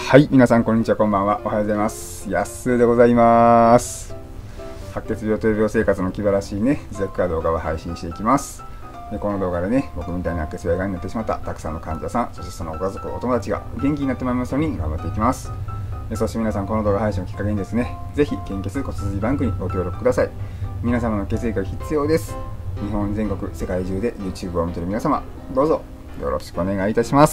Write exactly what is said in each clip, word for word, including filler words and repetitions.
はい、皆さんこんにちは、こんばんは。おはようございます。やっすーでございます。白血病という病生活の気晴らしいね、自宅から動画を配信していきます。でこの動画でね、僕みたいな白血病がんになってしまったたくさんの患者さん、そしてそのご家族、お友達が元気になってまいりますように頑張っていきます。でそして皆さん、この動画配信をきっかけにですね、ぜひ献血骨髄バンクにご協力ください。皆様の血液が必要です。日本全国、世界中で YouTube を見ている皆様、どうぞよろしくお願いいたします。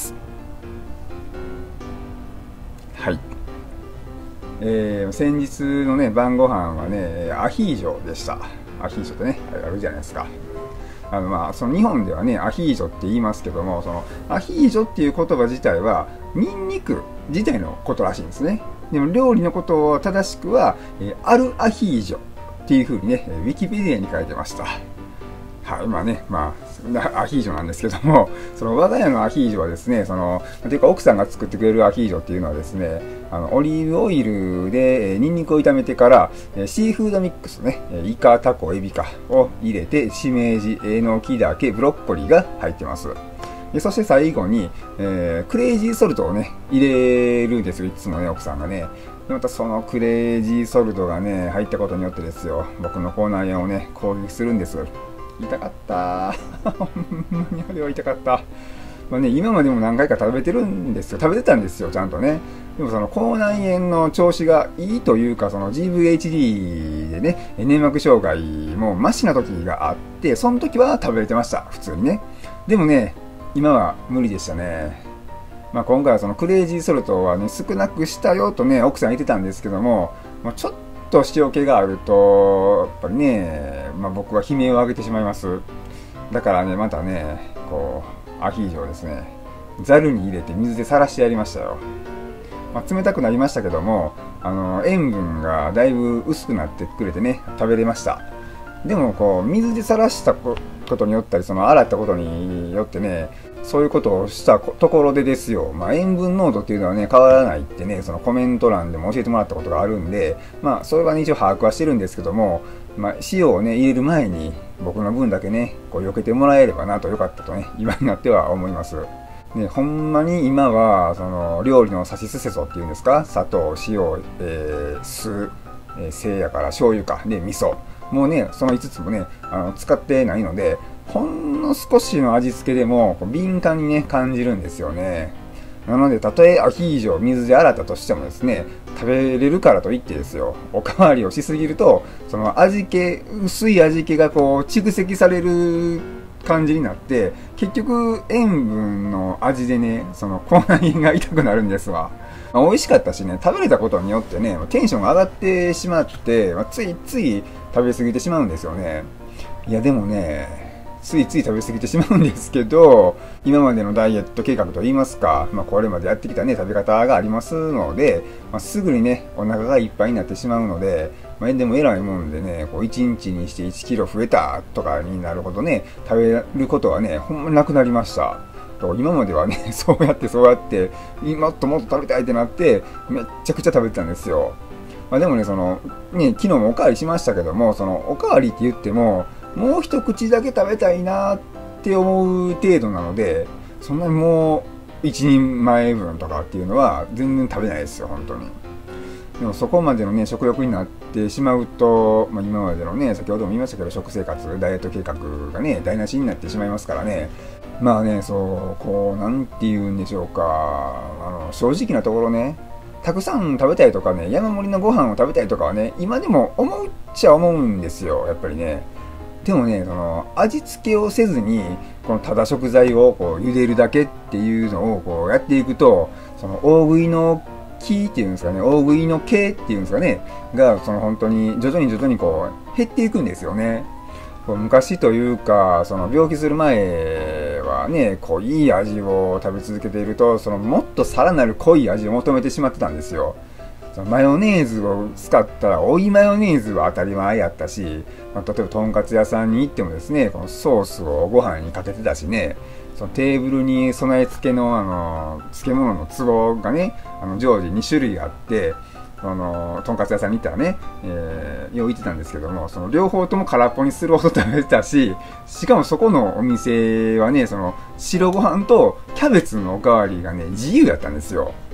はい。えー、先日のね、晩ご飯はね、アヒージョでした。アヒージョってね、あるじゃないですか。あの、まあ、その日本ではね、アヒージョって言いますけども、その、アヒージョっていう言葉自体は、ニンニク自体のことらしいんですね。でも、料理のことを正しくは、えー、アルアヒージョっていう風にね、ウィキペディアに書いてました。はい、まあね、まあ、アヒージョなんですけども、その我が家のアヒージョはですね、その、というか奥さんが作ってくれるアヒージョっていうのはですね、あの、オリーブオイルで、えー、ニンニクを炒めてから、えー、シーフードミックスね、イカ、タコ、エビかを入れて、しめじ、えのきだけ、ブロッコリーが入ってます。でそして最後に、えー、クレイジーソルトをね、入れるんですよ、いつもね、奥さんがね。でまたそのクレイジーソルトがね、入ったことによってですよ、僕の口内炎をね、攻撃するんです。痛かったほんまにあれは痛かった。まあね、今までも何回か食べてるんですよ。食べてたんですよ、ちゃんとね。でもその口内炎の調子がいいというか、その ジーブイエイチディー でね、粘膜障害もマシな時があって、その時は食べれてました、普通にね。でもね、今は無理でしたね。まあ今回はそのクレイジーソルトはね、少なくしたよとね、奥さん言ってたんですけども、もうちょっとと塩気があるとやっぱりね、まあ、僕は悲鳴を上げてしまいます。だからね、またね、こうアヒージョをですね、ざるに入れて水でさらしてやりましたよ。まあ、冷たくなりましたけども、あの塩分がだいぶ薄くなってくれてね、食べれました。でもこう水でさらしたことによったり、その洗ったことによってね、そういうことをしたところでですよ、まあ、塩分濃度っていうのはね、変わらないってね、そのコメント欄でも教えてもらったことがあるんで、まあ、それはね、一応把握はしてるんですけども、まあ、塩をね、入れる前に、僕の分だけね、こう、避けてもらえればなと、よかったとね、今になっては思います。ね、ほんまに今は、その、料理のさしすせそっていうんですか、砂糖、塩、えー、酢、えー、せいやから醤油か、で、味噌。もうね、そのいつつもね、あの使ってないので、ほんの少しの味付けでも敏感にね、感じるんですよね。なので、たとえアヒージョを水で洗ったとしてもですね、食べれるからといってですよ、おかわりをしすぎると、その味気、薄い味気がこう、蓄積される感じになって、結局、塩分の味でね、その口内炎が痛くなるんですわ。まあ、美味しかったしね、食べれたことによってね、テンションが上がってしまって、まあ、ついつい食べ過ぎてしまうんですよね。いや、でもね、ついつい食べ過ぎてしまうんですけど、今までのダイエット計画といいますか、まあ、これまでやってきたね、食べ方がありますので、まあ、すぐにね、お腹がいっぱいになってしまうので、まあ、でも偉いもんでね、こういちにちにしていちキロ増えたとかになるほどね、食べることはね、ほんまなくなりました。今まではね、そうやってそうやって、もっともっと食べたいってなって、めっちゃくちゃ食べてたんですよ。まあ、でもね、その、ね、昨日もおかわりしましたけども、その、おかわりって言っても、もう一口だけ食べたいなって思う程度なので、そんなにもう一人前分とかっていうのは全然食べないですよ、本当に。でもそこまでのね、食欲になってしまうと、まあ、今までのね、先ほども言いましたけど、食生活、ダイエット計画がね、台無しになってしまいますからね。まあね、そう、こう、なんて言うんでしょうか、あの、正直なところね、たくさん食べたいとかね、山盛りのご飯を食べたいとかはね、今でも思うっちゃ思うんですよ、やっぱりね。でもね、その味付けをせずに、このただ食材をこう茹でるだけっていうのをこうやっていくと、その大食いの気っていうんですかね、大食いの系っていうんですかね、が、その本当に徐々に徐々にこう減っていくんですよね。こう昔というか、その病気する前はね、濃い味を食べ続けていると、そのもっとさらなる濃い味を求めてしまってたんですよ。マヨネーズを使ったら追いマヨネーズは当たり前やったし、まあ、例えばとんかつ屋さんに行ってもですね、このソースをご飯にかけてたしね、そのテーブルに備え付けのあの漬物の壺がね、あの常時に種類あって、あのとんかつ屋さんに行ったらね、えー、よう言ってたんですけども、その両方とも空っぽにするほど食べてたし、しかもそこのお店はね、その白ご飯とキャベツのおかわりがね、自由だったんですよ。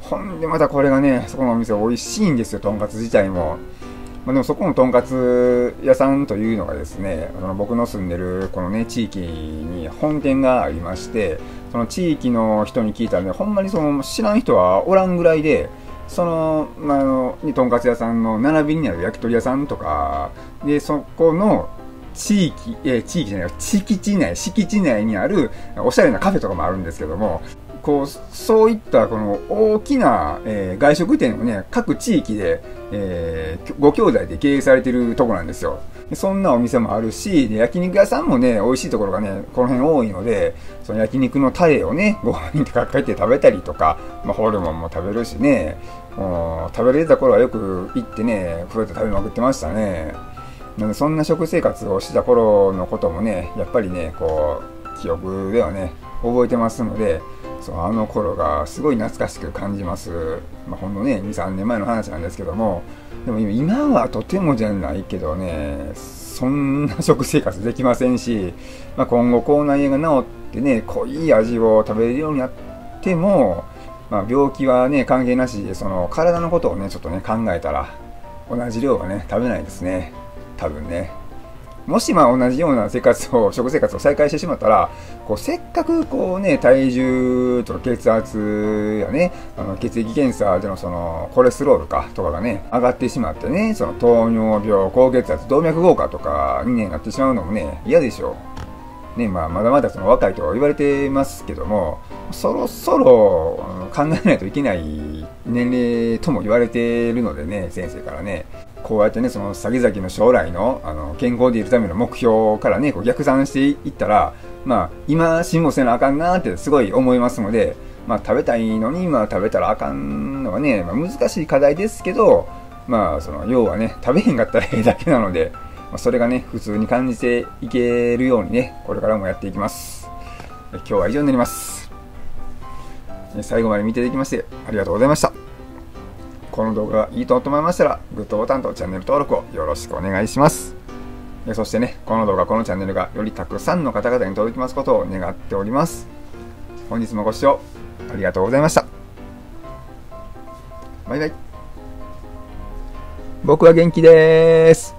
ほんでまたこれがね、そこのお店美味しいんですよ、とんかつ自体も。まあ、でもそこのとんかつ屋さんというのがですね、その僕の住んでるこのね、地域に本店がありまして、その地域の人に聞いたらね、ほんまにその知らん人はおらんぐらいで、その、まあ、あの、とんかつ屋さんの並びにある焼き鳥屋さんとか、で、そこの地域、え、地域じゃないよ、敷地内、敷地内にあるおしゃれなカフェとかもあるんですけども、こう、そういったこの大きな、えー、外食店をね、各地域で、えー、ご兄弟で経営されてるとこなんですよ。そんなお店もあるし、で焼肉屋さんもね、美味しいところがね、この辺多いので、その焼肉のタレをね、ご飯にかけて食べたりとか、まあ、ホルモンも食べるしね、もう食べれた頃はよく行ってね、フルート食べまくってましたね。なので、そんな食生活をした頃のこともね、やっぱりね、こう、記憶ではね、覚えてますので、そうあの頃がすごい懐かしく感じます。まあ、ほんのね、に、さんねんまえの話なんですけども、でも今はとてもじゃないけどね、そんな食生活できませんし、まあ、今後口内炎が治ってね、濃い味を食べれるようになっても、まあ、病気はね、関係なしで、その体のことをね、ちょっとね、考えたら、同じ量はね、食べないですね。多分ね。もしまあ同じような生活を、食生活を再開してしまったら、こうせっかくこうね、体重とか血圧やね、あの血液検査でのそのコレステロールかとかがね、上がってしまってね、その糖尿病、高血圧、動脈硬化とかに、ね、なってしまうのもね、嫌でしょう。ね、まあまだまだその若いとは言われてますけども、そろそろ考えないといけない年齢とも言われているのでね、先生からね。こうやってね、その先々の将来の、あの健康でいるための目標からね、こう逆算していったら、まあ、今、辛抱せなあかんなってすごい思いますので、まあ、食べたいのに、まあ、食べたらあかんのはね、まあ、難しい課題ですけど、まあ、その、要はね、食べへんかったらええだけなので、まあ、それがね、普通に感じていけるようにね、これからもやっていきます。今日は以上になります。最後まで見ていただきまして、ありがとうございました。この動画がいいと思いましたら、グッドボタンとチャンネル登録をよろしくお願いします。そしてね、この動画、このチャンネルがよりたくさんの方々に届きますことを願っております。本日もご視聴ありがとうございました。バイバイ。僕は元気です。